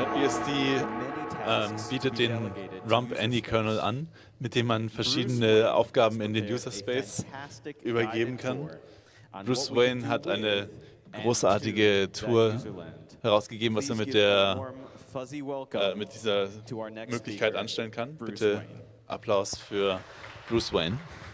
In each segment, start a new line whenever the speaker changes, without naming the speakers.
NetBSD bietet den Rump Any-Kernel an, mit dem man verschiedene Aufgaben in den User Space übergeben kann. Bruce Wayne hat eine großartige Tour herausgegeben, was er mit dieser Möglichkeit anstellen kann. Bitte Applaus für Bruce Wayne.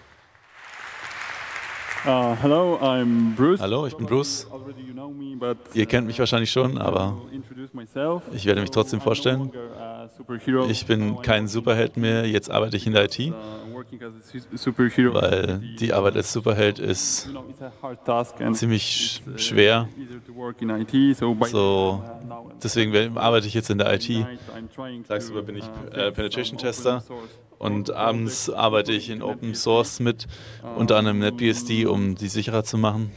Hello, I'm Bruce.
Hallo, ich bin Bruce. Ihr kennt mich wahrscheinlich schon, aber ich werde mich trotzdem vorstellen. Ich bin kein Superheld mehr, jetzt arbeite ich in der IT, weil die Arbeit als Superheld ist ziemlich schwer. So, deswegen arbeite ich jetzt in der IT. Tagsüber bin ich Penetration Tester und abends arbeite ich in Open Source mit, unter anderem NetBSD, um die sicherer zu machen.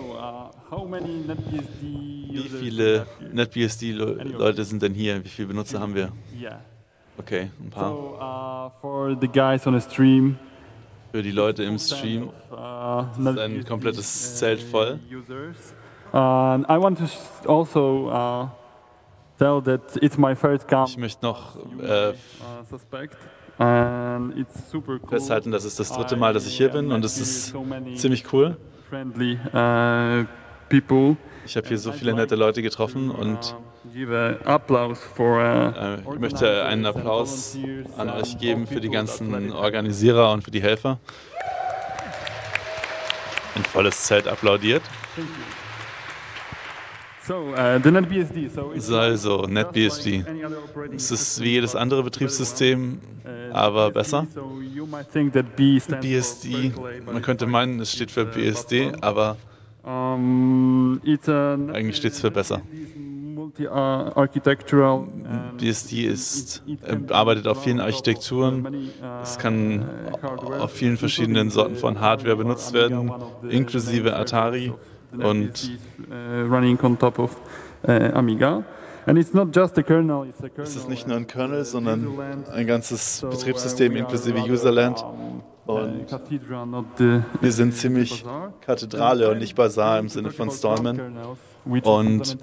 Wie viele NetBSD-Leute sind denn hier? Wie viele Benutzer haben wir? Okay, ein paar.
For the guys on the stream,
für die Leute im Stream ist ein komplettes Zelt voll.
I want to also tell that it's my first camp.
Ich möchte noch
Suspect. And it's super cool.
festhalten, das ist das dritte Mal, dass ich hier bin und es ist ziemlich cool.
Friendly people.
Ich habe hier so viele nette Leute getroffen und
ich möchte
einen Applaus an euch geben für die ganzen Organisierer und für die Helfer. Ein volles Zelt applaudiert. Also, NetBSD. Es ist wie jedes andere Betriebssystem, aber besser. BSD, man könnte meinen, es steht für BSD, aber eigentlich steht es für besser. BSD arbeitet auf vielen Architekturen. Es kann auf vielen verschiedenen Sorten von Hardware benutzt werden, inklusive Atari und
Amiga. And it's not just a kernel, it's a kernel.
Es ist nicht nur ein Kernel, sondern ein ganzes Betriebssystem inklusive Userland. Und wir sind ziemlich Kathedrale und nicht Basar im Sinne von Stallman. Und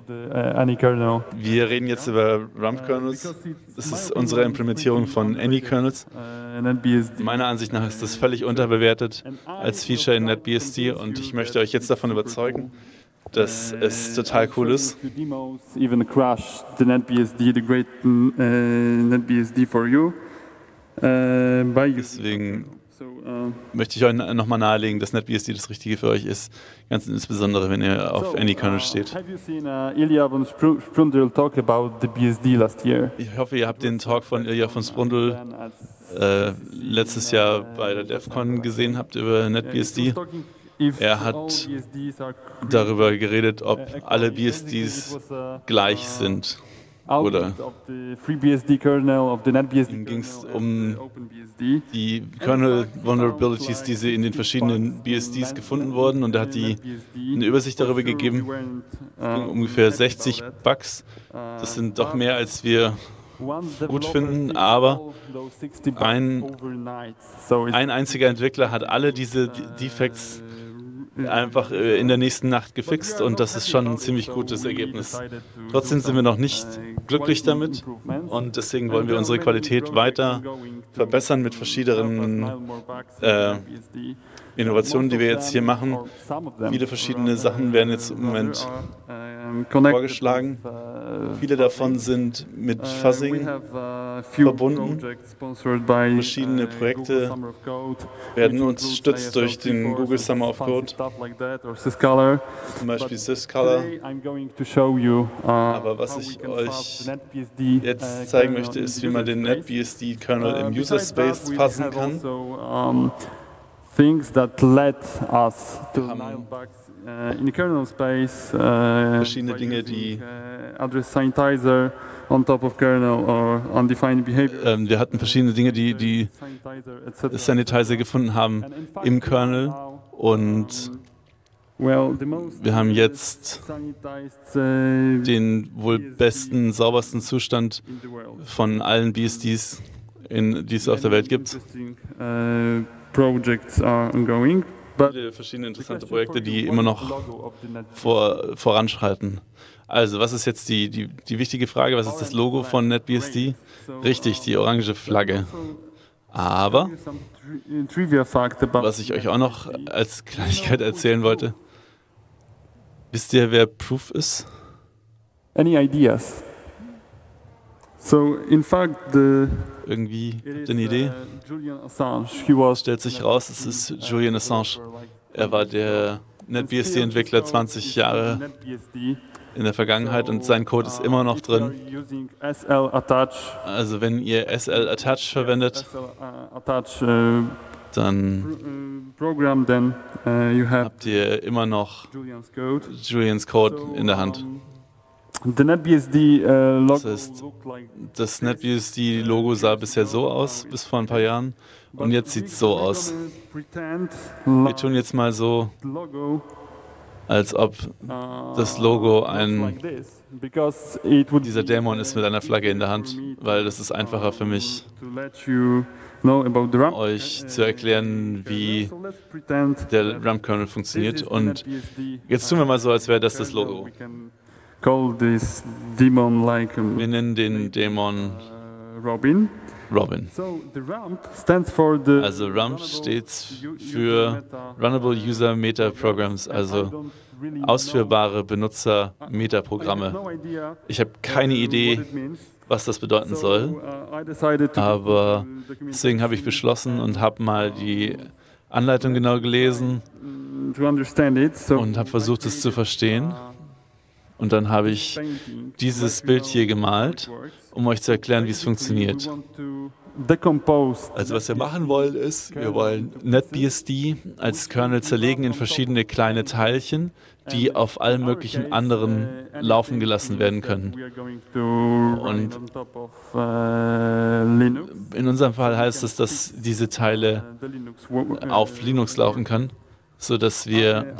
wir reden jetzt über Rump-Kernels. Das ist unsere Implementierung von Any-Kernels. Meiner Ansicht nach ist das völlig unterbewertet als Feature in NetBSD und ich möchte euch jetzt davon überzeugen, dass es total cool ist. Deswegen möchte ich euch nochmal nahelegen, dass NetBSD das Richtige für euch ist, ganz insbesondere wenn ihr auf Any-Kernel steht. Ich hoffe, ihr habt den Talk von Ilja von Sprundl letztes Jahr bei der DEF CON gesehen habt über NetBSD. Er hat darüber geredet, ob alle BSDs gleich sind. Oder ihm ging es um die Kernel-Vulnerabilities, die sie in den verschiedenen BSDs gefunden wurden. Und er hat eine Übersicht darüber gegeben. Ungefähr 60 Bugs. Das sind doch mehr, als wir gut finden, aber ein einziger Entwickler hat alle diese Defects einfach in der nächsten Nacht gefixt und das ist schon ein ziemlich gutes Ergebnis. Trotzdem sind wir noch nicht glücklich damit und deswegen wollen wir unsere Qualität weiter verbessern mit verschiedenen Innovationen, die wir jetzt hier machen. Viele verschiedene Sachen werden jetzt im Moment vorgeschlagen. Viele davon sind mit Fuzzing verbunden. Verschiedene Projekte werden unterstützt durch den Google Summer of Code, zum Beispiel Syscolor. Aber was ich euch jetzt zeigen möchte, ist, wie man den NetBSD-Kernel im User Space fassen kann.
Things that led us to bugs in the kernel space.
Verschiedene Dinge, die
address sanitizer on top of kernel or undefined behavior.
Wir hatten verschiedene Dinge, die Sanitizer gefunden haben im Kernel und wir haben jetzt den wohl besten, saubersten Zustand von allen BSDs, die es auf der Welt gibt.
Projects are ongoing.
viele verschiedene interessante Projekte, die immer noch voranschreiten. Also, was ist jetzt die wichtige Frage? Was ist das Logo von NetBSD? Richtig, die orange Flagge. Aber, was ich euch auch noch als Kleinigkeit erzählen wollte, wisst ihr, wer Proof ist?
Any ideas? So, in fact,
irgendwie, habt ihr eine Idee?
Julian Assange,
Stellt sich raus, es ist Julian Assange. Er war der NetBSD-Entwickler 20 Jahre in der Vergangenheit und sein Code ist immer noch drin. Also wenn ihr SL-Attach verwendet, dann habt ihr immer noch Julians Code in der Hand. Das heißt, das NetBSD-Logo sah bisher so aus, bis vor ein paar Jahren, und jetzt sieht es so aus. Wir tun jetzt mal so, als ob das Logo dieser Dämon ist mit einer Flagge in der Hand, weil das ist einfacher für mich, euch zu erklären, wie der RAM-Kernel funktioniert. Und jetzt tun wir mal so, als wäre das Logo. Wir nennen den Dämon Robin. Also RUMP steht für Runnable User Meta Programs, also ausführbare Benutzer-Meta-Programme. Ich habe keine Idee, was das bedeuten soll, aber deswegen habe ich beschlossen und habe mal die Anleitung genau gelesen und habe versucht, es zu verstehen. Und dann habe ich dieses Bild hier gemalt, um euch zu erklären, wie es funktioniert. Also was wir machen wollen ist, wir wollen NetBSD als Kernel zerlegen in verschiedene kleine Teilchen, die auf allen möglichen anderen laufen gelassen werden können. Und in unserem Fall heißt es, dass diese Teile auf Linux laufen können, sodass wir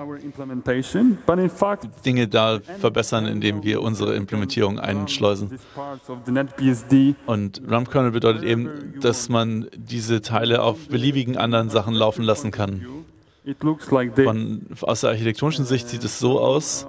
Dinge da verbessern, indem wir unsere Implementierung einschleusen. Und RAM-Kernel bedeutet eben, dass man diese Teile auf beliebigen anderen Sachen laufen lassen kann. Aus der architektonischen Sicht sieht es so aus.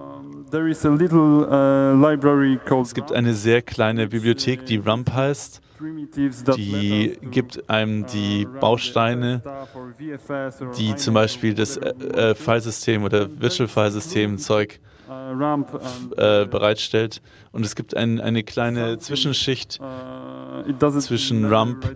Es gibt eine sehr kleine Bibliothek, die RUMP heißt. Die gibt einem die Bausteine, die zum Beispiel das Filesystem oder Virtual Filesystem Zeug bereitstellt. Und es gibt eine kleine Zwischenschicht zwischen RUMP.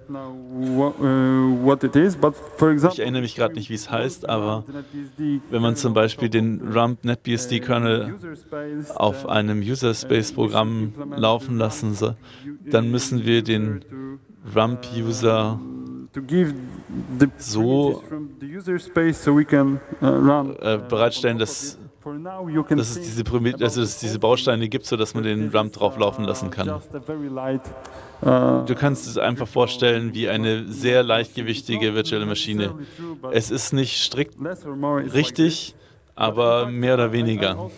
Ich erinnere mich gerade nicht, wie es heißt, aber wenn man zum Beispiel den RUMP NetBSD-Kernel auf einem User-Space-Programm laufen lassen soll, dann müssen wir den RUMP-User so bereitstellen, dass es diese Bausteine gibt, sodass man den RUMP drauf laufen lassen kann. Du kannst es einfach vorstellen wie eine sehr leichtgewichtige virtuelle Maschine. Es ist nicht strikt richtig, aber mehr oder weniger.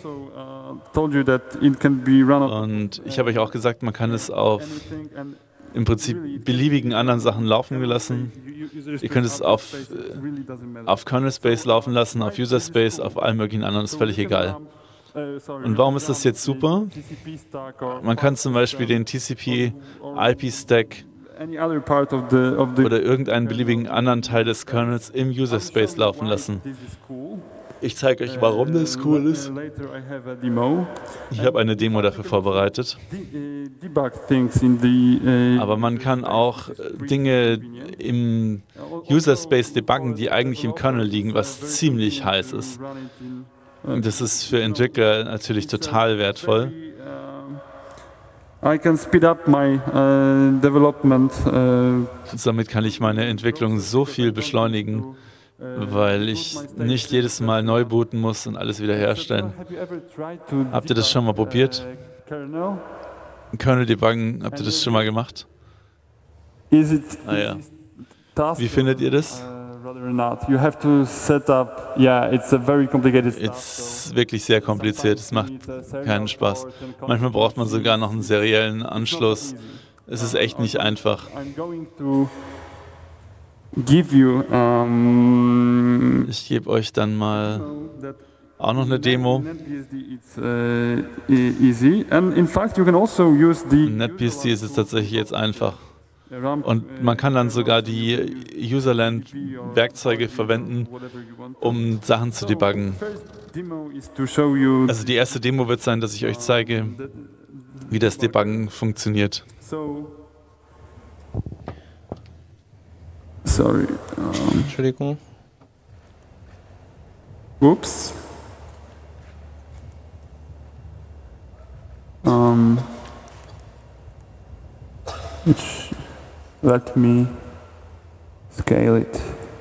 Und ich habe euch auch gesagt, man kann es auf im Prinzip beliebigen anderen Sachen laufen lassen. Ihr könnt es auf Kernel Space laufen lassen, auf User Space, auf allen möglichen anderen, ist völlig egal. Und warum ist das jetzt super? Man kann zum Beispiel den TCP/IP-Stack oder irgendeinen beliebigen anderen Teil des Kernels im User Space laufen lassen. Ich zeige euch, warum das cool ist. Ich habe eine Demo dafür vorbereitet. Aber man kann auch Dinge im User Space debuggen, die eigentlich im Kernel liegen, was ziemlich heiß ist. Das ist für Entwickler natürlich total wertvoll. Damit kann ich meine Entwicklung so viel beschleunigen, weil ich nicht jedes Mal neu booten muss und alles wieder herstellen. Habt ihr das schon mal probiert? Kernel debuggen, habt ihr das schon mal gemacht? Ah ja. Wie findet ihr das? It's wirklich sehr kompliziert, es macht keinen Spaß. Manchmal braucht man sogar noch einen seriellen Anschluss. Es ist echt nicht einfach.
give you.
Ich gebe euch dann mal auch noch eine Demo.
NetBSD is easy, and in fact you can also use the
NetBSD ist es tatsächlich jetzt einfach. Und man kann dann sogar die Userland-Werkzeuge verwenden, um Sachen zu debuggen. Also die erste Demo wird sein, dass ich euch zeige, wie das Debuggen funktioniert.
Sorry.
Entschuldigung.
Oops. Let me scale it.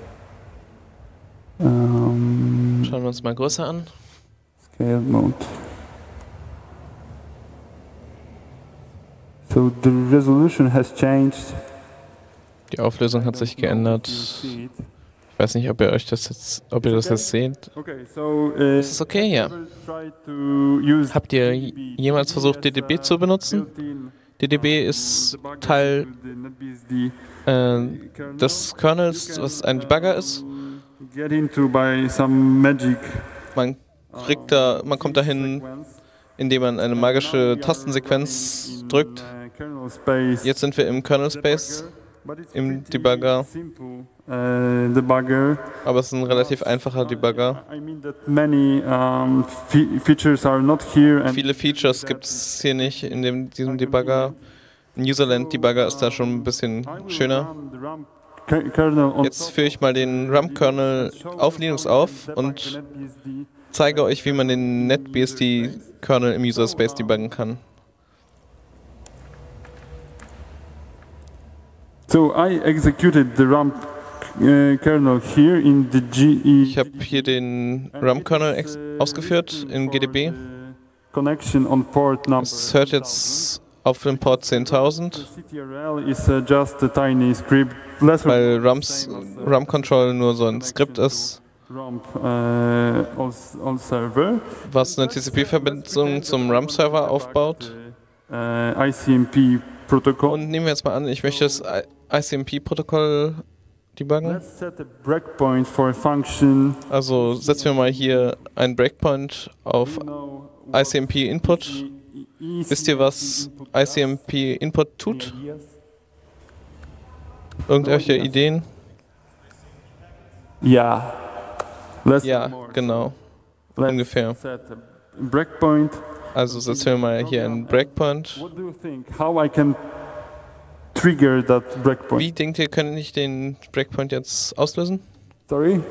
Schauen wir uns mal größer an.
Scale mode. So the resolution has changed.
Die Auflösung hat sich geändert. Ich weiß nicht, ob ihr das jetzt seht. Ist es okay? Ja. Habt ihr jemals versucht, DDB zu benutzen? DDB ist Teil des Kernels, was ein Debugger ist. Man kommt dahin, indem man eine magische Tastensequenz drückt. Jetzt sind wir im Kernel Space, im Debugger. Aber es ist ein relativ einfacher Debugger. Viele Features gibt es hier nicht in diesem Debugger. Ein Userland Debugger ist da schon ein bisschen schöner. Jetzt führe ich mal den RAM-Kernel auf Linux auf und zeige euch, wie man den NetBSD-Kernel im User Space debuggen kann.
So I executed the RAM kernel here in the GE.
Ich habe hier den RAM-Kernel ausgeführt in GDB.
Connection on port number.
Es hört jetzt auf dem Port 10.000, weil RAM-Control nur so ein Skript ist, was eine TCP-Verbindung zum RAM-Server aufbaut. Und nehmen wir jetzt mal an, ich möchte das ICMP-Protokoll debuggen. Also setzen wir mal hier einen Breakpoint auf ICMP-Input. Wisst ihr, was ICMP-Input tut? Irgendwelche Ideen?
Ja.
Ja, genau. Ungefähr. Also setzen wir mal hier einen Breakpoint. Wie denkt ihr, kann ich den Breakpoint jetzt auslösen?
Sorry?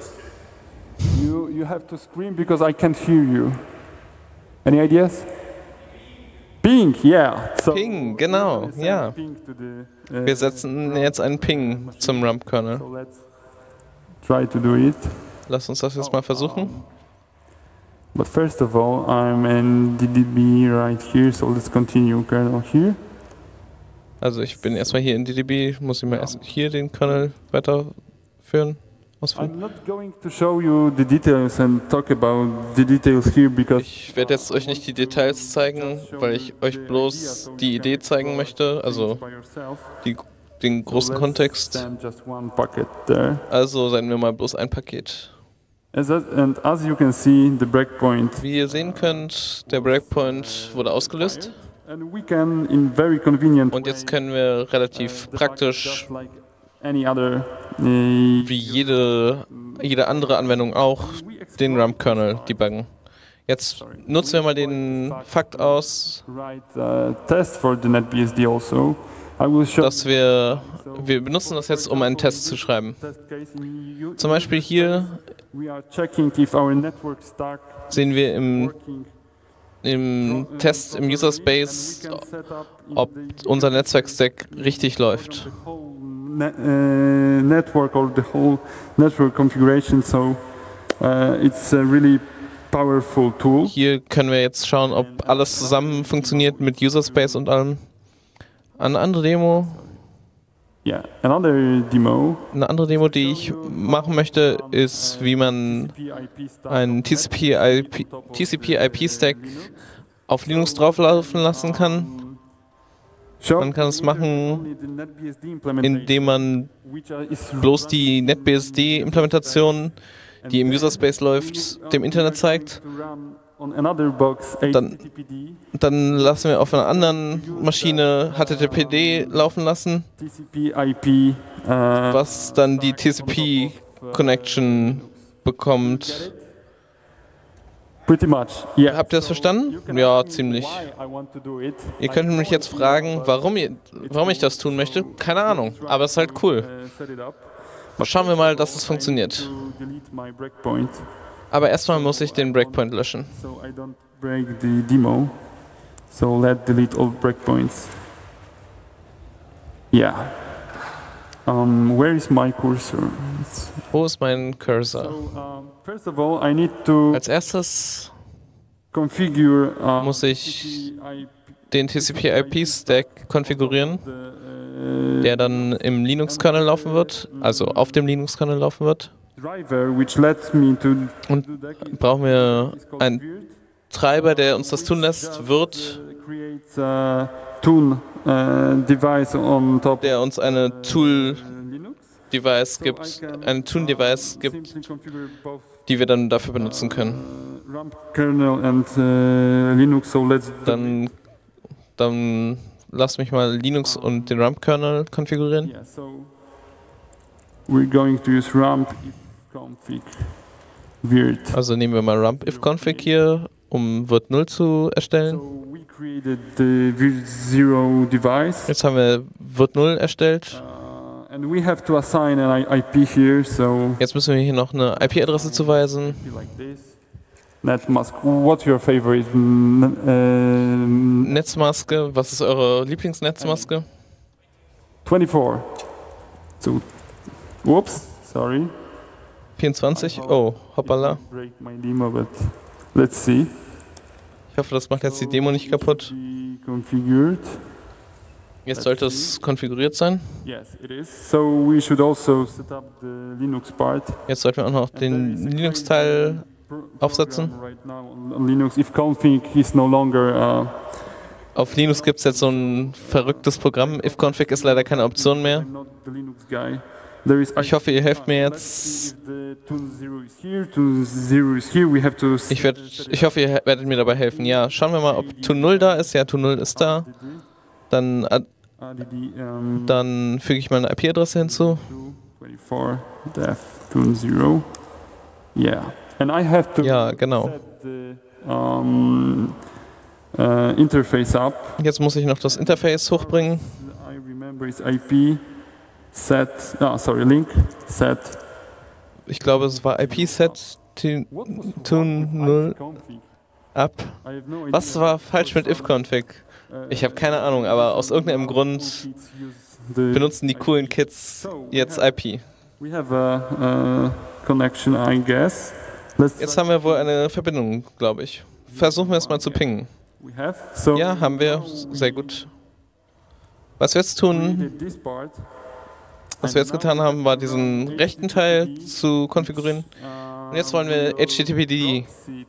You have to scream because I can't hear you. Any ideas? Ping, yeah. So
Ping, genau, ja. Wir setzen jetzt einen Ping zum RAM-Kernel.
Try to do it.
Lass uns das jetzt mal versuchen.
But first of all, I'm in DDB right here, so let's continue kernel here.
Also ich bin erstmal hier in DDB, muss ich mal erst hier den Kernel weiterführen, ausführen.
I'm not going to show you the details and talk about the details here because
ich werde jetzt euch nicht die Details zeigen, weil ich euch bloß die Idee zeigen möchte, also den großen Kontext. Also sagen wir mal bloß ein Paket.
As you can see, the breakpoint.
Wie ihr sehen könnt, der Breakpoint wurde ausgelöst. Und jetzt können wir relativ praktisch, wie jede andere Anwendung auch, den RAM-Kernel debuggen. Jetzt nutzen wir mal den Fakt aus, dass wir benutzen das jetzt, um einen Test zu schreiben. Zum Beispiel hier sehen wir im Test im User Space, ob unser Netzwerk-Stack richtig läuft.
Network or the whole network configuration, so it's a really powerful tool.
Hier können wir jetzt schauen, ob alles zusammen funktioniert mit User Space und allem. Eine andere Demo.
Yeah, another demo.
Eine andere Demo, die ich machen möchte, ist, wie man einen TCP/IP-Stack auf Linux drauflaufen lassen kann. Man kann es machen, indem man bloß die NetBSD-Implementation, die im User Space läuft, dem Internet zeigt. Dann lassen wir auf einer anderen Maschine HTTPD laufen lassen, was dann die TCP-Connection bekommt.
Yeah.
Habt ihr das verstanden? Ja, ziemlich. Ihr könnt mich jetzt fragen, warum ich das tun möchte. Keine Ahnung, aber es ist halt cool. Schauen wir mal, dass es funktioniert. Aber erstmal muss ich den Breakpoint löschen.
So I don't break the demo. So let's delete all breakpoints. Yeah. Where is my cursor?
Wo ist mein Cursor?
So, first of all, I need to
Als erstes
configure
muss ich den TCP/IP-Stack konfigurieren, der dann im Linux-Kernel laufen wird, also auf dem Linux-Kernel laufen wird. Und brauchen wir einen Treiber, der uns das tun lässt, der uns eine Tool-Device gibt, die wir dann dafür benutzen können. Dann lass mich mal Linux und den RUMP-Kernel konfigurieren.
We're going to use rump ifconfig virt.
Also nehmen wir mal rump ifconfig hier, um virt0 zu erstellen.
So we created the virt0 device.
Jetzt haben wir virt0 erstellt.
And we have to assign an IP here, so
jetzt müssen wir hier noch eine IP-Adresse zuweisen.
Netmask, what's your favorite?
Netzmaske, was ist eure Lieblingsnetzmaske?
24. So, whoops, sorry.
24? Oh, hoppala.
Break my demo, but let's see.
Ich hoffe, das macht jetzt die Demo nicht kaputt. Jetzt sollte es konfiguriert sein.
Yes, it is. So we should also set up the Linux part.
Jetzt sollten wir auch noch den Linux-Teil aufsetzen.
Linux ifconfig is no longer.
Auf Linux gibt es jetzt so ein verrücktes Programm. Ifconfig ist leider keine Option mehr. Ich hoffe, ihr helft mir jetzt. Ich hoffe, ihr werdet mir dabei helfen. Ja, schauen wir mal, ob Tun0 da ist. Ja, Tun0 ist da. Dann füge ich meine IP-Adresse hinzu.
24 def Tun0. Yeah. And I have to
ja, genau.
set the, interface up.
Jetzt muss ich noch das Interface hochbringen.
I remember it's IP set, link set.
Ich glaube, es war IP set Tun0 up. Was war falsch mit ifconfig? Ich habe keine Ahnung, aber aus irgendeinem Grund benutzen die coolen Kids jetzt IP.
We have a connection, I guess.
Jetzt haben wir wohl eine Verbindung, glaube ich. Versuchen wir es mal zu pingen. Ja, haben wir. Sehr gut. Was wir jetzt tun, was wir jetzt getan haben, war diesen rechten Teil zu konfigurieren. Und jetzt wollen wir HTTPD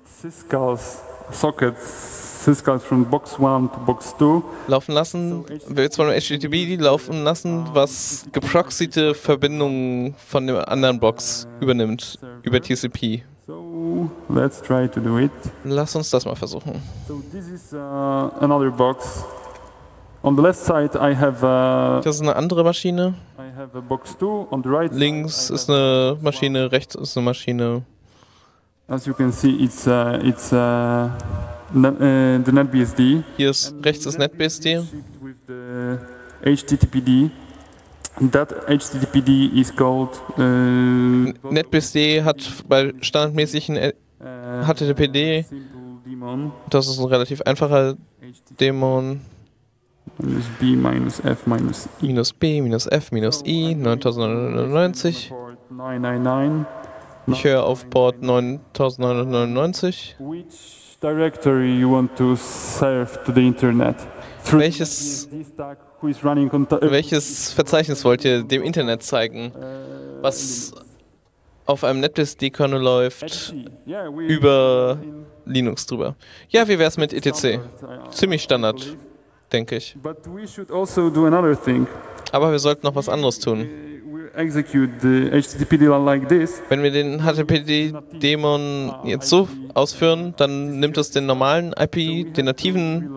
from box 1 to box 2
laufen lassen. Jetzt wollen wir HTTPD laufen lassen, was geproxyte Verbindungen von der anderen Box übernimmt, über TCP.
So, let's try to do it.
Lass uns das mal versuchen.
So this is another box. On the left side I have
das ist eine andere Maschine.
I have a box 2. On the right
links ist eine Maschine, rechts ist eine Maschine.
As you can see, it's the NetBSD.
Hier ist rechts ist NetBSD.
With the HTTPD. That HTTPD is called.
NetBSD hat bei standardmäßigen HTTPD. Das ist ein relativ einfacher Daemon.
B minus F minus I.
Minus B minus F minus I 9999. Ich höre auf Port 9999.
Which directory you want to serve to the Internet?
Welches Verzeichnis wollt ihr dem Internet zeigen, was auf einem NetBSD-Kernel läuft, über Linux drüber? Ja, wie wär's mit etc? Ziemlich Standard. denke ich. Aber wir sollten noch was anderes tun. Wenn wir den HTTP-Daemon jetzt so ausführen, dann nimmt es den normalen IP, den nativen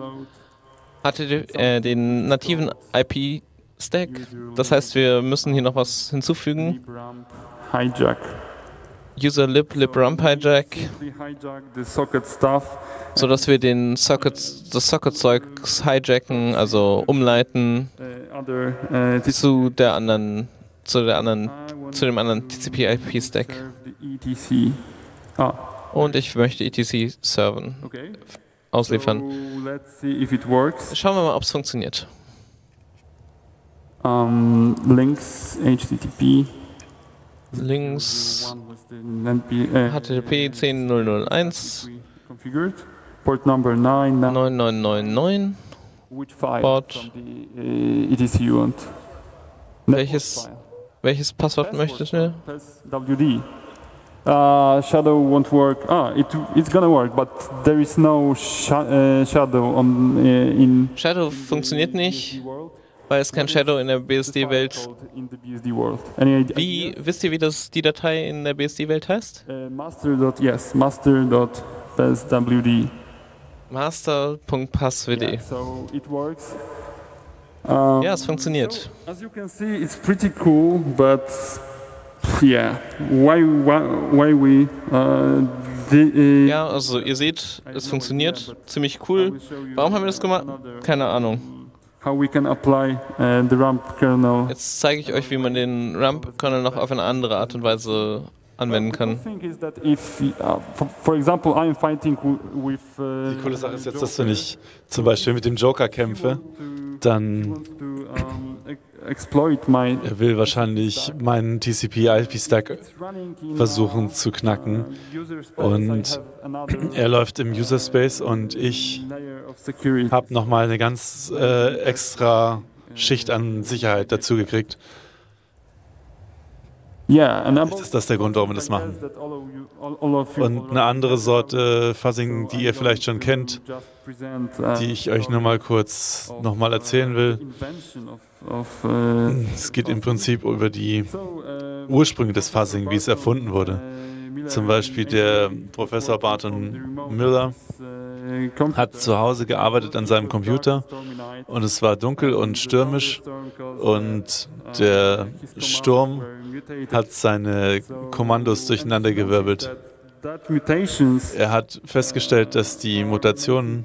IP-Stack. Das heißt, wir müssen hier noch was hinzufügen.
Hijack.
User librump hijack, sodass wir das Socket-Zeug hijacken, also umleiten zu dem anderen TCP/IP-Stack. Und ich möchte etc serven, ausliefern. Schauen wir mal, ob es funktioniert.
Links HTTP.
Links HTTP 10.0.0.1
Port number
9999. Port. Welches Passwort möchtest du?
WD. Shadow won't work. It's gonna work, but there is no shadow in.
Shadow funktioniert nicht, weil es kein Shadow in der BSD-Welt. Wisst ihr, wie die Datei in der BSD-Welt heißt?
master.passwd.
Master.passwd. Ja, es funktioniert.
As you can see, it's pretty cool, but yeah, why we
ja, also ihr seht, es funktioniert ziemlich cool. Warum haben wir das gemacht? Keine Ahnung.
How we can apply the RAMP kernel.
Jetzt zeige ich euch, wie man den RAMP-Kernel noch auf eine andere Art und Weise anwenden kann.
Die coole Sache ist jetzt, dass wenn ich zum Beispiel mit dem Joker kämpfe, dann er will wahrscheinlich meinen TCP/IP-Stack versuchen zu knacken und er läuft im User Space und ich habe nochmal eine ganz extra Schicht an Sicherheit dazu gekriegt. Vielleicht ist das der Grund, warum wir das machen. Und eine andere Sorte Fuzzing, die ihr vielleicht schon kennt, die ich euch nur mal kurz nochmal erzählen will. Es geht im Prinzip über die Ursprünge des Fuzzing, wie es erfunden wurde. Zum Beispiel der Professor Barton Miller hat zu Hause gearbeitet an seinem Computer und es war dunkel und stürmisch und der Sturm hat seine Kommandos durcheinandergewirbelt. Er hat festgestellt, dass die Mutationen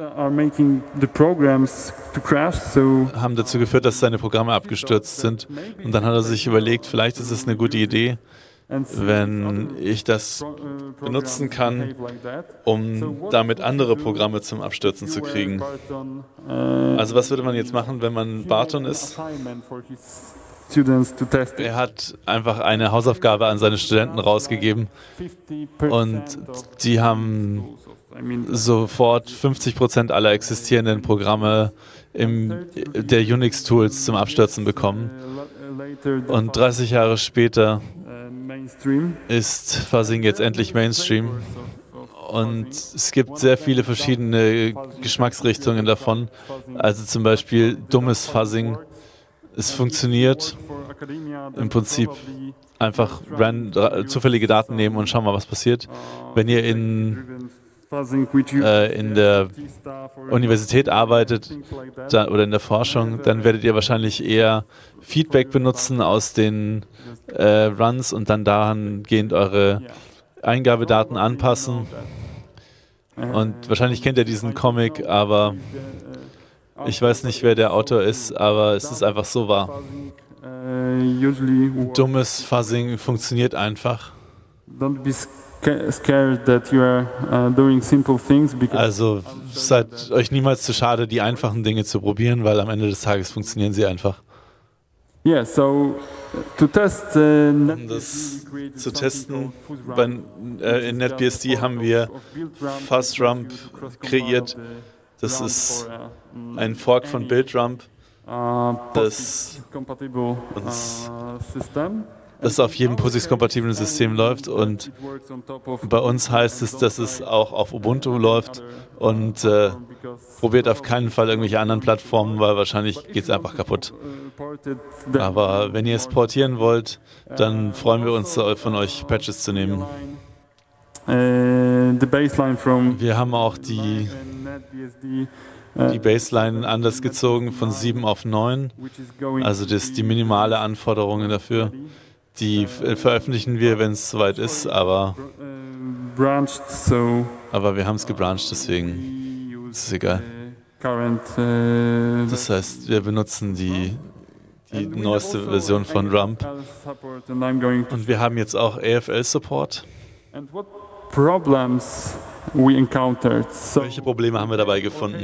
haben dazu geführt, dass seine Programme abgestürzt sind. Und dann hat er sich überlegt, vielleicht ist es eine gute Idee, wenn ich das benutzen kann, um damit andere Programme zum Abstürzen zu kriegen. Also was würde man jetzt machen, wenn man Barton ist? Er hat einfach eine Hausaufgabe an seine Studenten rausgegeben und die haben sofort 50% aller existierenden Programme der Unix-Tools zum Abstürzen bekommen. Und 30 Jahre später ist Fuzzing jetzt endlich Mainstream. Und es gibt sehr viele verschiedene Geschmacksrichtungen davon. Also zum Beispiel dummes Fuzzing. Es funktioniert im Prinzip einfach zufällige Daten nehmen und schauen mal, was passiert. Wenn ihr in der Universität arbeitet oder in der Forschung, dann werdet ihr wahrscheinlich eher Feedback benutzen aus den Runs und dann dahingehend eure Eingabedaten anpassen. Und wahrscheinlich kennt ihr diesen Comic, aber ich weiß nicht, wer der Autor ist, aber es ist einfach so wahr. Dummes Fuzzing funktioniert einfach. Also seid euch niemals zu schade, die einfachen Dinge zu probieren, weil am Ende des Tages funktionieren sie einfach. Um das zu testen, in NetBSD haben wir FuzzRump kreiert. Das ist ein Fork von BuildRump, das uns das auf jedem POSIX-kompatiblen System läuft und bei uns heißt es, dass es auch auf Ubuntu läuft und probiert auf keinen Fall irgendwelche anderen Plattformen, weil wahrscheinlich geht es einfach kaputt. Aber wenn ihr es portieren wollt, dann freuen wir uns, von euch Patches zu nehmen. Wir haben auch die Baseline anders gezogen von 7 auf 9, also das ist die minimale Anforderungen dafür. Die veröffentlichen wir, wenn es soweit ist, aber wir haben es gebrancht, deswegen ist es egal. Das heißt, wir benutzen die neueste Version von Rump und wir haben jetzt auch AFL-Support. Welche Probleme haben wir dabei gefunden?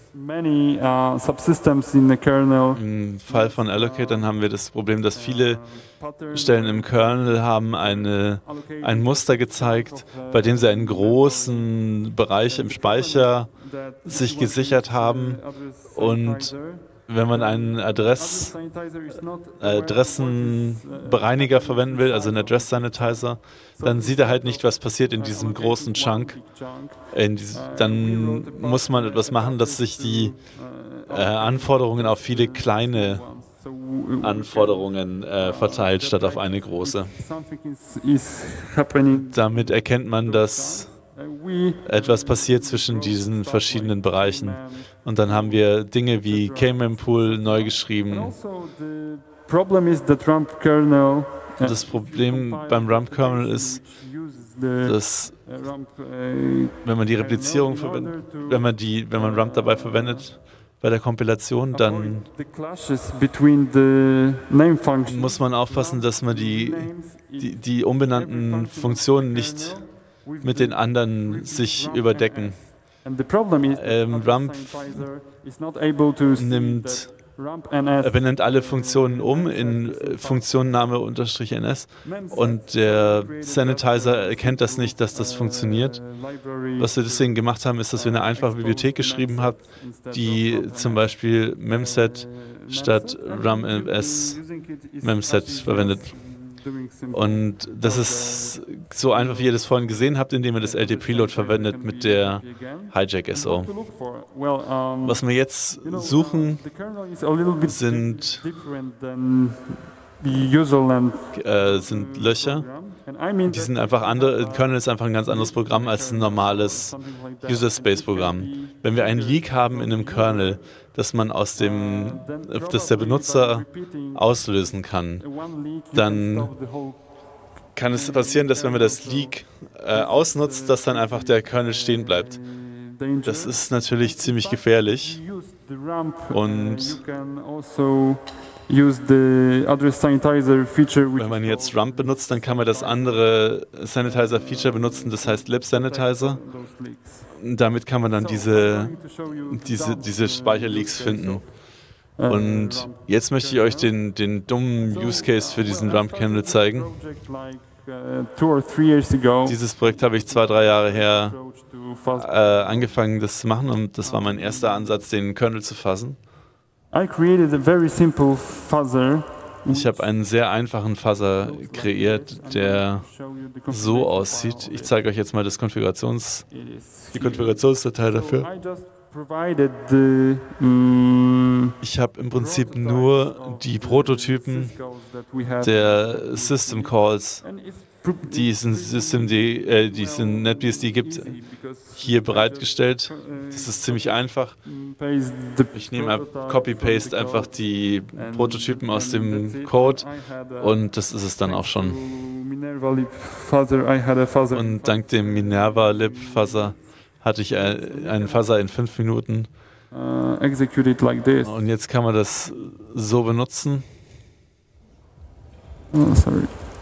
Im Fall von Allocatern haben wir das Problem, dass viele Stellen im Kernel haben ein Muster gezeigt, bei dem sie einen großen Bereich im Speicher sich gesichert haben und wenn man einen Adressenbereiniger verwenden will, also einen Address Sanitizer, dann sieht er halt nicht, was passiert in diesem großen Chunk. Dann muss man etwas machen, dass sich die Anforderungen auf viele kleine Anforderungen verteilt, statt auf eine große. Damit erkennt man, dass etwas passiert zwischen diesen verschiedenen Bereichen. Und dann haben wir Dinge wie K-Mempool neu geschrieben. Das Problem beim Rump-Kernel ist, dass wenn man die Replizierung verwendet, wenn man Rump dabei verwendet bei der Kompilation, dann muss man aufpassen, dass man die umbenannten Funktionen nicht mit den anderen sich überdecken. Rump benennt alle Funktionen um in Funktionname-ns und der Sanitizer erkennt das nicht, dass das funktioniert. Was wir deswegen gemacht haben, ist, dass wir eine einfache Bibliothek geschrieben haben, die zum Beispiel memset statt rumms memset verwendet. Und das ist so einfach, wie ihr das vorhin gesehen habt, indem ihr das LT-Preload verwendet mit der Hijack-SO. Was wir jetzt suchen, sind Löcher. Die sind einfach andere. Kernel ist einfach ein ganz anderes Programm als ein normales User-Space-Programm. Wenn wir einen Leak haben in einem Kernel, das der Benutzer auslösen kann, dann kann es passieren, dass wenn man das Leak ausnutzt, dass dann einfach der Kernel stehen bleibt. Das ist natürlich ziemlich gefährlich und wenn man jetzt Rump benutzt, dann kann man das andere Sanitizer-Feature benutzen, das heißt Lib-Sanitizer. Damit kann man dann diese Speicherleaks finden. Und jetzt möchte ich euch den dummen Use Case für diesen Rump-Kernel zeigen. Dieses Projekt habe ich 2-3 Jahre her angefangen, das zu machen, und das war mein erster Ansatz, den Kernel zu fassen. Ich habe einen sehr einfachen Fuzzer kreiert, der so aussieht. Ich zeige euch jetzt mal die Konfigurationsdatei dafür. Ich habe im Prinzip nur die Prototypen der System Calls, die es in NetBSD gibt, hier bereitgestellt. Das ist ziemlich einfach. Ich nehme Copy-Paste einfach die Prototypen aus dem Code und das ist es dann auch schon. Und dank dem Minerva-Lib-Fuzzer hatte ich einen Fuzzer in 5 Minuten. Und jetzt kann man das so benutzen.
Oh, sorry.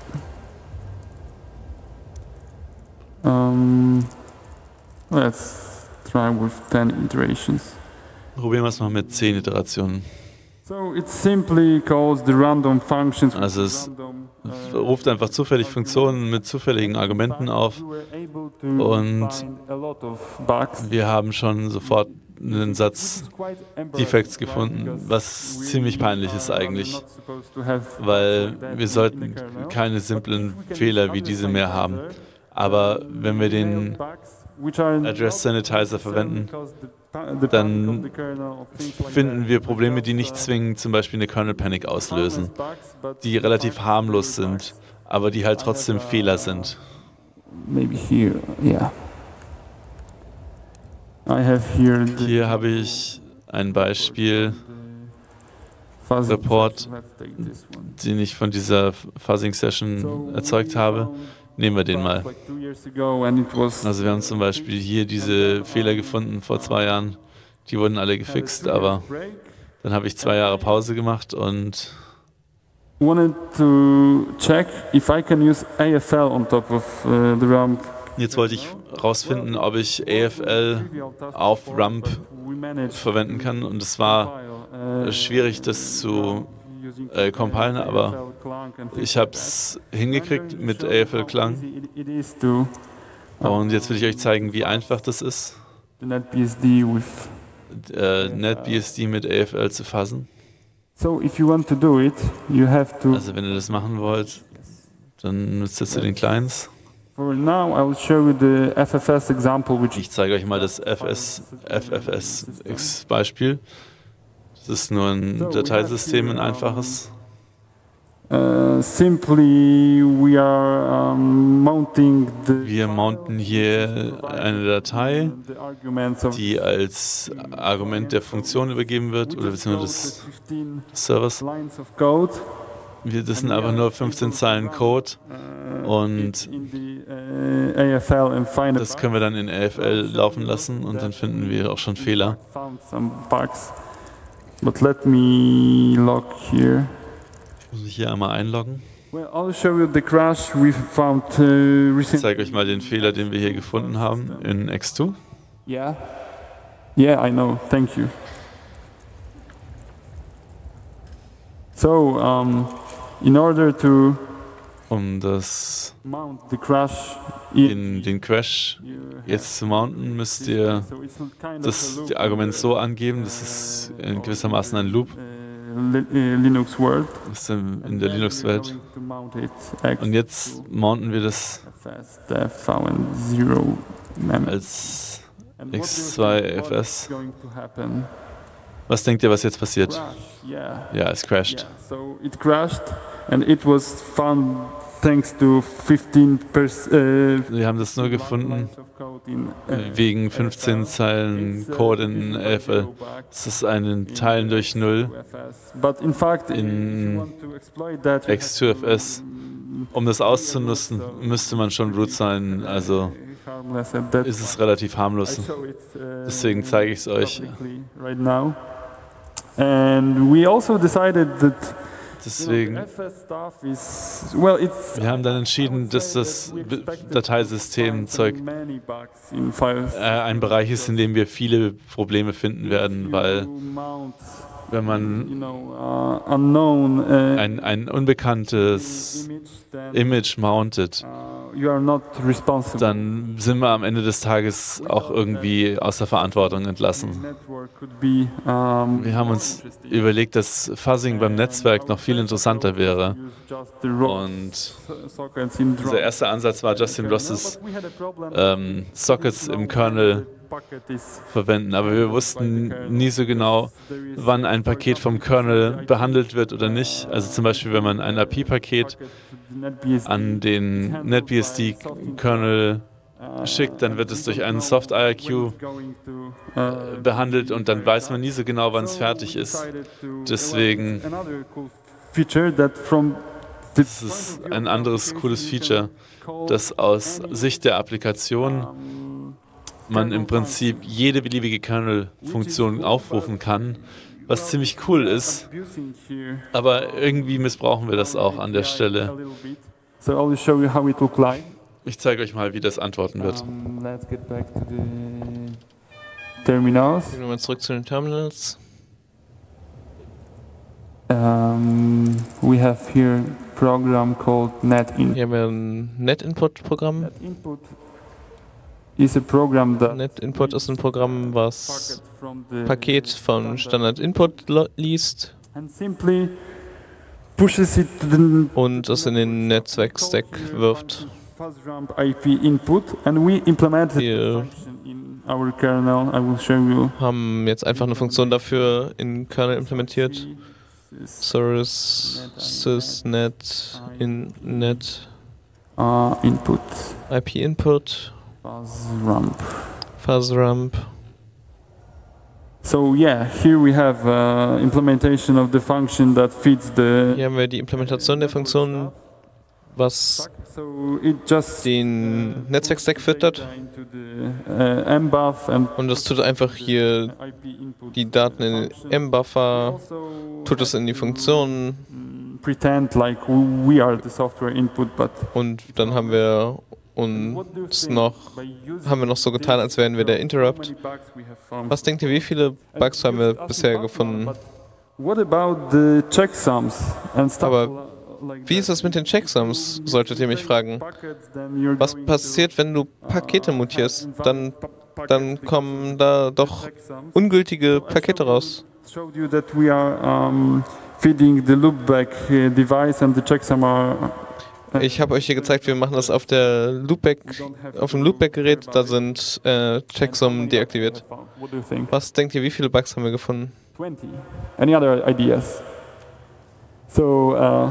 Let's try with 10 iterations.
Probieren wir es mal mit 10 Iterationen.
So it simply calls the random functions.
Also es ruft einfach zufällig Funktionen mit zufälligen Argumenten auf und wir haben schon sofort einen Satz Defects gefunden, was ziemlich peinlich ist eigentlich, weil wir sollten keine simplen Fehler wie diese mehr haben. Aber wenn wir den Address Sanitizer verwenden, dann finden wir Probleme, die nicht zwingend zum Beispiel eine Kernel Panic auslösen, die relativ harmlos sind, aber die halt trotzdem Fehler sind. Hier habe ich ein Beispiel, Report, den ich von dieser Fuzzing Session erzeugt habe. Nehmen wir den mal. Also wir haben zum Beispiel hier diese Fehler gefunden vor 2 Jahren. Die wurden alle gefixt, aber dann habe ich 2 Jahre Pause gemacht und jetzt wollte ich rausfinden, ob ich AFL auf Rump verwenden kann, und es war schwierig, das zu compilen, aber ich habe es hingekriegt mit AFL-Klang. Und jetzt will ich euch zeigen, wie einfach das ist, NetBSD mit AFL zu fuzzen. Also wenn ihr das machen wollt, dann nutzt ihr den Clients. Ich zeige euch mal das FFS-Beispiel. Das ist nur ein Dateisystem, ein einfaches. Wir mounten hier eine Datei, die als Argument der Funktion übergeben wird, oder beziehungsweise des Servers. Das sind einfach nur 15 Zeilen Code, und das können wir dann in AFL laufen lassen, und dann finden wir auch schon Fehler.
But let me log here.
Ich muss mich hier einmal einloggen.
Well, I'll show you the crash we found
Ich zeige euch mal den Fehler, den wir hier gefunden haben in X2.
Yeah, I know. Thank you. So, in order to
das in den Crash jetzt zu mounten, müsst ihr das Argument so angeben, das ist in gewissermaßen ein Loop. Das ist in der Linux-Welt. Und jetzt mounten wir das als X2FS. Was denkt ihr, was jetzt passiert? Ja, es crasht. Wir haben das nur gefunden wegen 15 Zeilen Code in AFL. Das ist ein Teilen durch 0 in X2FS. Um das auszunutzen, müsste man schon root sein, also ist es relativ harmlos. Deswegen zeige ich es euch. Deswegen, wir haben dann entschieden, dass das Dateisystemzeug ein Bereich ist, in dem wir viele Probleme finden werden, weil wenn man ein unbekanntes Image mountet, dann sind wir am Ende des Tages auch irgendwie aus der Verantwortung entlassen. Wir haben uns überlegt, dass Fuzzing beim Netzwerk noch viel interessanter wäre. Und unser erster Ansatz war, Justin Rosses Sockets im Kernel verwenden, aber wir wussten nie so genau, wann ein Paket vom Kernel behandelt wird oder nicht. Also zum Beispiel, wenn man ein API-Paket an den NetBSD-Kernel schickt, dann wird es durch einen Soft-IRQ behandelt, und dann weiß man nie so genau, wann es fertig ist. Deswegen das ist ein anderes cooles Feature, dass aus Sicht der Applikation man im Prinzip jede beliebige Kernel-Funktion aufrufen kann, was ziemlich cool ist, aber irgendwie missbrauchen wir das auch an der Stelle. Ich zeige euch mal, wie das antworten wird.
Gehen wir mal zurück zu den Terminals.
We have here a program called NetInput.
Hier haben wir ein NetInput-Programm.
NetInput is a program that
NetInput ist ein Programm, was Paket von Standard Input liest und es in den Netzwerk-Stack wirft. Wir haben jetzt einfach eine Funktion dafür in Kernel implementiert. Source sysnet innet
input
IP input
fuzzrump. So yeah, here we have implementation of the function that feeds the.
Hier haben wir die Implementation der Funktion, was den Netzwerk-Stack füttert. Und das tut einfach hier die Daten in den M-Buffer, tut es in die Funktion. Und dann haben wir noch so getan, als wären wir der Interrupt. Was denkt ihr, wie viele Bugs haben wir bisher gefunden? Aber wie ist das mit den Checksums, solltet ihr mich fragen. Was passiert, wenn du Pakete mutierst? Dann kommen da doch ungültige Pakete raus. Ich habe euch hier gezeigt, wir machen das auf dem Loopback-Gerät, da sind Checksum deaktiviert. Was denkt ihr, wie viele Bugs haben wir gefunden?
20. Any other ideas? So,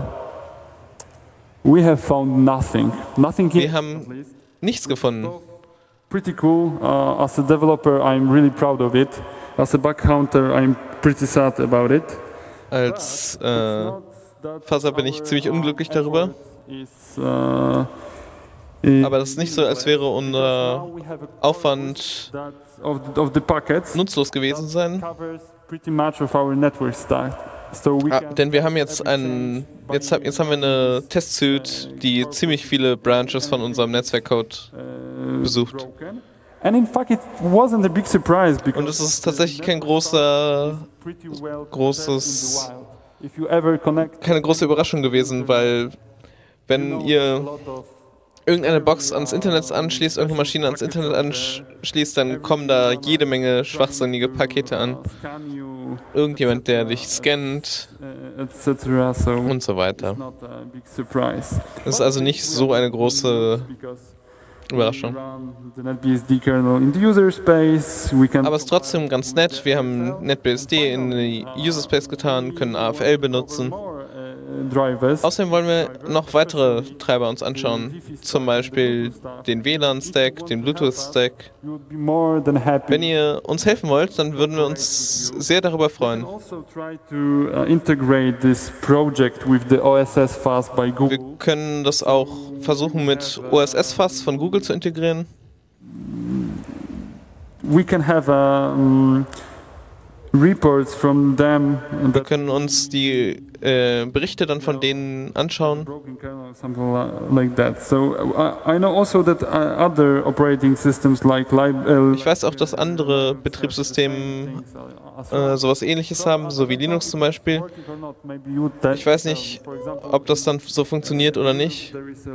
we have found nothing.
Wir haben nichts gefunden.
Pretty cool. As a developer, I'm really proud of it. As a bug counter, I'm pretty sad about it.
Als Fuzzer bin ich ziemlich unglücklich darüber. Aber das ist nicht so, als wäre unser Aufwand nutzlos gewesen sein. Denn wir haben jetzt haben wir eine Testsuite, die ziemlich viele Branches von unserem Netzwerkcode besucht. Und es ist tatsächlich keine große Überraschung gewesen, weil wenn ihr irgendeine Box ans Internet anschließt, irgendeine Maschine ans Internet anschließt, dann kommen da jede Menge schwachsinnige Pakete an. Irgendjemand, der dich scannt und so weiter. Das ist also nicht so eine große Überraschung. Aber es ist trotzdem ganz nett. Wir haben NetBSD in die User Space getan, können AFL benutzen. Außerdem wollen wir noch weitere Treiber uns anschauen, zum Beispiel den WLAN-Stack, den Bluetooth-Stack. Wenn ihr uns helfen wollt, dann würden wir uns sehr darüber freuen. Wir können das auch versuchen mit OSS-Fuzz von Google zu integrieren. Wir können uns die Berichte dann von denen anschauen. Ich weiß auch, dass andere Betriebssysteme sowas Ähnliches haben, so wie Linux zum Beispiel. Ich weiß nicht, ob das dann so funktioniert oder nicht.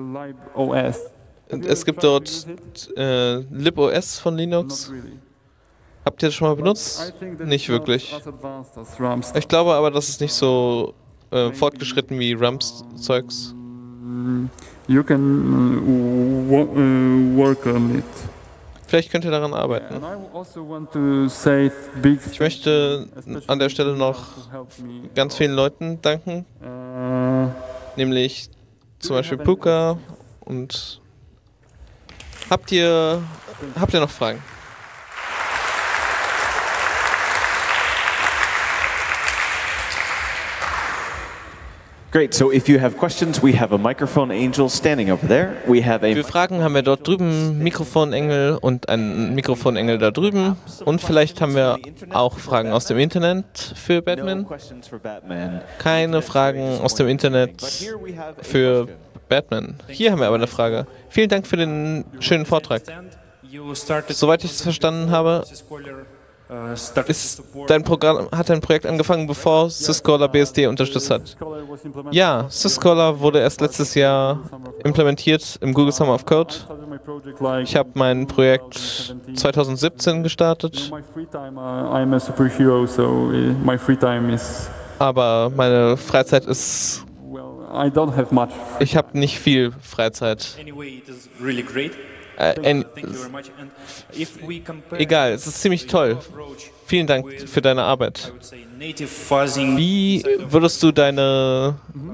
Es gibt dort libOS von Linux. Habt ihr das schon mal benutzt? Nicht wirklich. Ich glaube aber, das ist nicht so fortgeschritten wie Rumps-Zeugs.
You can work on it.
Vielleicht könnt ihr daran arbeiten. Ich möchte an der Stelle noch ganz vielen Leuten danken, nämlich zum Beispiel Puka und habt ihr noch Fragen?
Great. So if you have questions, we have a microphone angel standing over there.
Für Fragen haben wir dort drüben Mikrofonengel und einen Mikrofonengel da drüben. Und vielleicht haben wir auch Fragen aus dem Internet für Batman. Keine Fragen aus dem Internet für Batman. Hier haben wir aber eine Frage. Vielen Dank für den schönen Vortrag. Soweit ich es verstanden habe, Hat dein Projekt angefangen, bevor Syscaller BSD unterstützt hat? Ja, Syscaller wurde erst letztes Jahr implementiert im Google Summer of Code. Ich habe mein Projekt 2017 gestartet. Aber meine Freizeit ist... Ich habe nicht viel Freizeit. Egal, es ist ziemlich toll. Vielen Dank für deine Arbeit. Wie würdest du deinen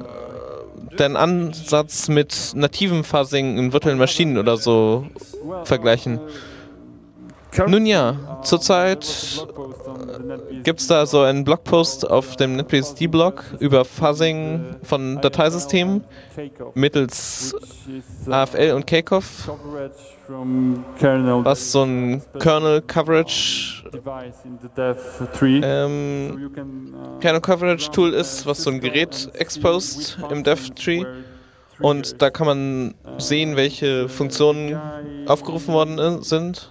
Ansatz mit nativem Fuzzing in virtuellen Maschinen oder so vergleichen? Nun ja, zurzeit gibt es da so einen Blogpost auf dem NetBSD-Blog über Fuzzing von Dateisystemen mittels AFL und Cakeoff, was so ein Kernel-Coverage-Tool ist, was so ein Gerät exposed im Dev-Tree. Und da kann man sehen, welche Funktionen aufgerufen worden sind.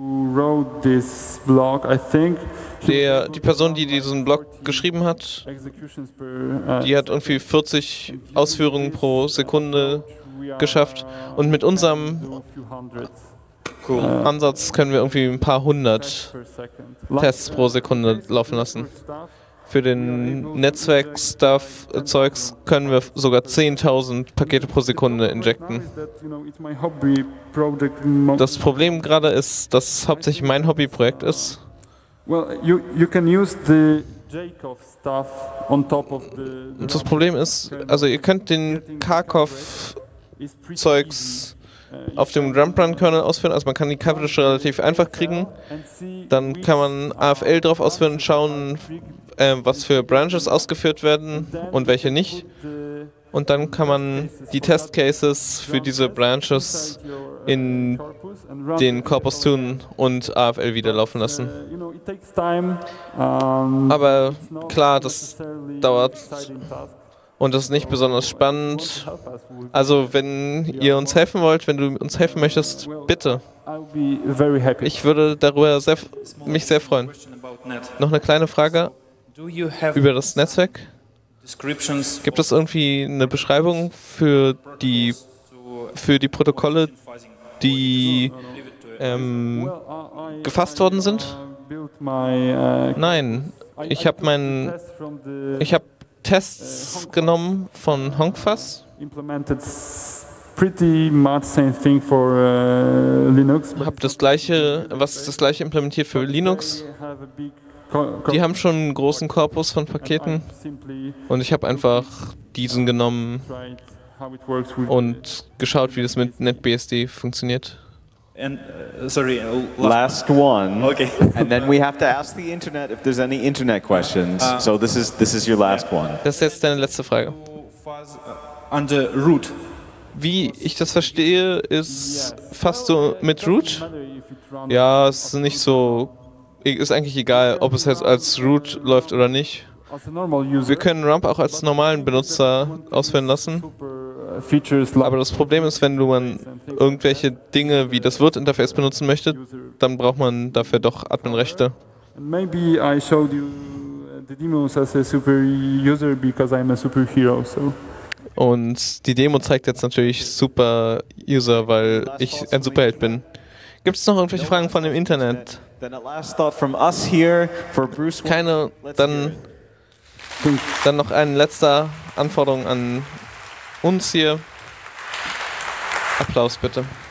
Die Person, die diesen Blog geschrieben hat, die hat irgendwie 40 Ausführungen pro Sekunde geschafft. Und mit unserem Ansatz können wir irgendwie ein paar hundert Tests pro Sekunde laufen lassen. Für den Netzwerk-Stuff-Zeugs können wir sogar 10.000 Pakete pro Sekunde injecten. Das Problem gerade ist, dass es hauptsächlich mein Hobbyprojekt ist. Das Problem ist, also ihr könnt den Kharkov-Zeugs auf dem Jump-Run-Kernel ausführen, also man kann die Coverage relativ einfach kriegen. Dann kann man AFL drauf ausführen und schauen, was für Branches ausgeführt werden und welche nicht. Und dann kann man die Test-Cases für diese Branches in den Corpus tun und AFL wieder laufen lassen. Aber klar, das dauert und das ist nicht besonders spannend. Also wenn ihr uns helfen wollt, wenn du uns helfen möchtest, bitte. Ich würde darüber mich sehr freuen. Noch eine kleine Frage über das Netzwerk. Gibt es irgendwie eine Beschreibung für die Protokolle, die gefasst worden sind? Nein, ich habe Tests genommen von HONCFuzz. Habe das gleiche implementiert für Linux. Die haben schon einen großen Korpus von Paketen und ich habe einfach diesen genommen und geschaut, wie das mit NetBSD funktioniert.
Last one. Okay. And then we have to ask the internet if there's any internet questions. So this is your last one.
Das ist jetzt deine letzte Frage.
Under root.
Wie ich das verstehe, ist fast so mit Root. Ja, es ist nicht so. Ist eigentlich egal, ob es jetzt als Root läuft oder nicht. Wir können Rump auch als normalen Benutzer ausführen lassen. Aber das Problem ist, wenn man irgendwelche Dinge wie das Word-Interface benutzen möchte, dann braucht man dafür doch Admin-Rechte. Und die Demo zeigt jetzt natürlich Super-User, weil ich ein Superheld bin. Gibt es noch irgendwelche Fragen von dem Internet? Keine, dann noch eine letzte Anforderung an uns hier. Applaus bitte.